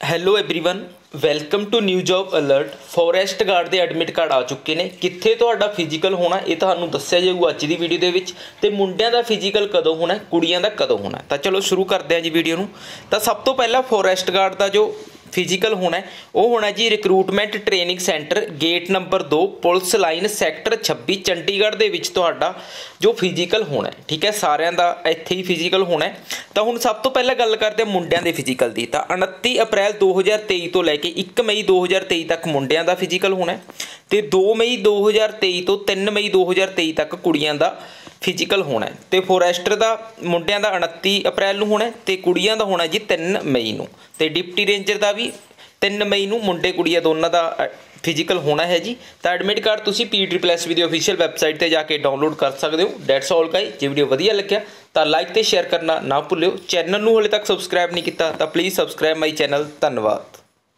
Hello everyone welcome to new job alert. Forest guard ਦੇ admit card ਆ ਚੁੱਕੇ ਨੇ। ਕਿੱਥੇ ਤੁਹਾਡਾ ਫਿਜ਼ੀਕਲ ਹੋਣਾ ਇਹ ਤੁਹਾਨੂੰ ਦੱਸਿਆ ਜਾਊਗਾ ਅੱਜ ਦੀ ਵੀਡੀਓ ਦੇ ਵਿੱਚ। ਤੇ ਮੁੰਡਿਆਂ ਦਾ ਫਿਜ਼ੀਕਲ ਕਦੋਂ ਹੋਣਾ, ਕੁੜੀਆਂ ਦਾ ਕਦੋਂ ਹੋਣਾ। ਤਾਂ ਚਲੋ ਸ਼ੁਰੂ ਕਰਦੇ ਹਾਂ ਜੀ ਵੀਡੀਓ ਨੂੰ। ਤਾਂ ਸਭ ਤੋਂ ਪਹਿਲਾਂ ਫੋਰੈਸਟ ਗਾਰਡ ਦਾ ਜੋ ਫਿਜ਼ੀਕਲ ਹੋਣਾ ਉਹ ਹੋਣਾ ਜੀ recruitment training centre gate number 2 police line sector 26 Chandigarh ਦੇ ਵਿੱਚ ਤੁਹਾਡਾ ਜੋ ਫਿਜ਼ੀਕਲ ਹੋਣਾ। ਠੀਕ ਹੈ, ਸਾਰਿਆਂ ਦਾ ਇੱਥੇ ਹੀ ਫਿਜ਼ੀਕਲ ਹੋਣਾ। ਤਾਂ ਹੁਣ ਸਭ ਤੋਂ ਪਹਿਲਾਂ ਗੱਲ ਕਰਦੇ ਹਾਂ ਮੁੰਡਿਆਂ ਦੇ ਫਿਜ਼ੀਕਲ ਦੀ। ਤਾਂ 29 ਅਪ੍ਰੈਲ 2023 ਤੋਂ ਲੈ ਕੇ 1 ਮਈ 2023 ਤੱਕ ਮੁੰਡਿਆਂ ਦਾ ਫਿਜ਼ੀਕਲ ਹੋਣਾ ਤੇ 2 ਮਈ 2023 ਤੋਂ 3 ਮਈ 2023 ਤੱਕ ਕੁੜੀਆਂ ਦਾ ਫਿਜ਼ੀਕਲ ਹੋਣਾ। ਤੇ ਫੋਰੈਸਟਰ ਦਾ ਮੁੰਡਿਆਂ ਦਾ 29 ਅਪ੍ਰੈਲ ਨੂੰ ਹੋਣਾ ਤੇ ਕੁੜੀਆਂ ਦਾ ਹੋਣਾ ਜੀ 3 ਮਈ ਨੂੰ। ਤੇ ਡਿਪਟੀ ਰੇਂਜਰ ਦਾ ਵੀ 3 ਮਈ ਨੂੰ ਮੁੰਡੇ ਕੁੜੀਆਂ ਦੋਨਾਂ ਦਾ ਫਿਜ਼ੀਕਲ ਹੋਣਾ ਹੈ ਜੀ। ਤਾਂ ਐਡਮਿਟ ਕਾਰਡ ਤੁਸੀਂ PSSB ਦੀ ਅਫੀਸ਼ੀਅਲ ਵੈਬਸਾਈਟ ਤੇ ਜਾ ਕੇ ਡਾਊਨਲੋਡ ਕਰ ਸਕਦੇ ਹੋ। That's all guys. ਜੇ ਵੀਡੀਓ ਵਧੀਆ ਲੱਗਿਆ ਤਾਂ ਲਾਈਕ ਤੇ ਸ਼ੇਅਰ ਕਰਨਾ ਨਾ ਭੁੱਲਿਓ। ਚੈਨਲ ਨੂੰ ਹਲੇ ਤੱਕ ਸਬਸਕ੍ਰਾਈਬ ਨਹੀਂ ਕੀਤਾ ਤਾਂ ਪਲੀਜ਼ ਸਬਸਕ੍ਰਾਈਬ ਮਾਈ ਚੈਨਲ। ਧੰਨਵਾਦ।